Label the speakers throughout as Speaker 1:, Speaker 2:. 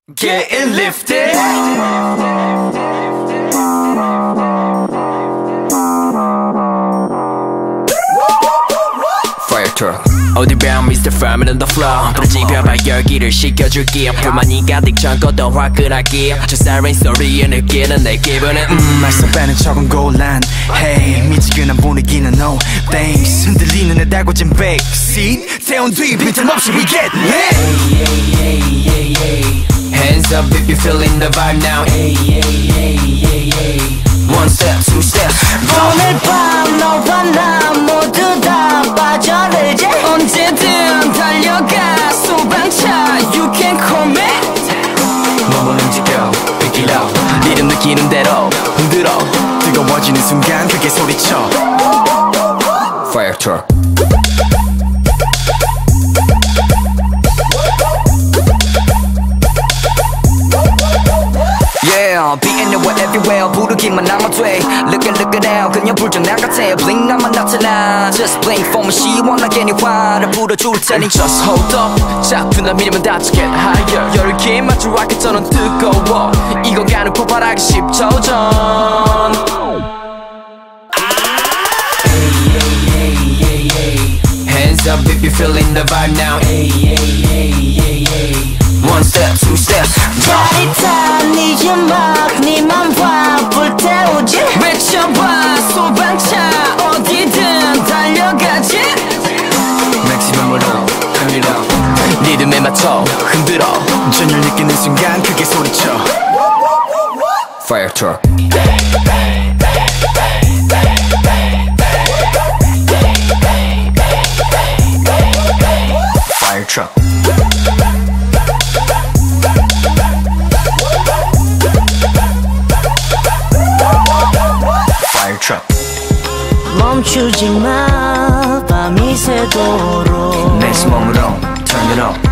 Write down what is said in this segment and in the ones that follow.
Speaker 1: Getting lifted. Fire truck. 어디 bound Mr. Farmer on the floor. 부르지펴봐 열기를 식혀줄게. 불만이 가득 참고 더 화끈하게. 저 siren 소리에 느끼는 내 기분은
Speaker 2: 말썽 빼는 척은 곤란. Hey 미지근한 분위기는 no thanks. 흔들리는 내 달궈진 backseat. 태운 뒤 빈틈없이 we get lit.
Speaker 1: Hands up if you're feeling the vibe now. One step, two steps.
Speaker 3: 오늘 밤 너와 나 모두 다 빠져들지. 언제든 달려가 소방차 You can call me.
Speaker 1: 몸을 움직여 Pick it up. 리듬 느끼는 대로 흔들어.
Speaker 2: 뜨거워지는 순간 크게 소리쳐.
Speaker 1: Fire truck. Yeah, beating the way everywhere. 부르기만 하면 돼. Look it out. 그냥 불장난 같아. Blink 나만 나타나. Just blink for me. 시원하게 네 화를 불어줄 테니 Just hold up. 자꾸 나 밀면 다치 get higher. 열기에 맞춰 rocket처럼 뜨거워. 이거 가는 폭발하기 10초 전. Hands up if you're feeling the vibe now. One step, two steps.
Speaker 3: 짜릿한 네 음악 네만 봐 불태우지. 외쳐봐 소방차 어디든 달려가지.
Speaker 1: Maximum으로 turn it up. 리듬에 맞춰 흔들어.
Speaker 2: 전율 느끼는 순간 크게 소리쳐.
Speaker 1: Fire truck. Fire truck. Fire truck.
Speaker 3: 멈추지 마 밤이 새도록.
Speaker 1: Maximum으로 turn it up.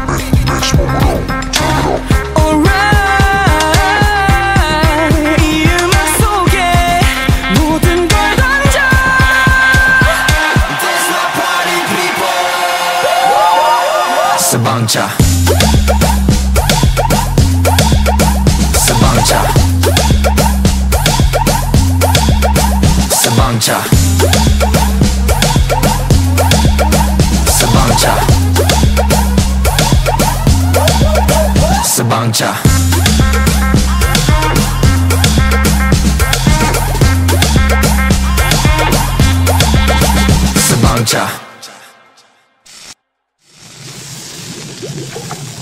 Speaker 1: Sabangcha. Sabangcha. Sabangcha. Sabangcha. Sabangcha. Sabangcha.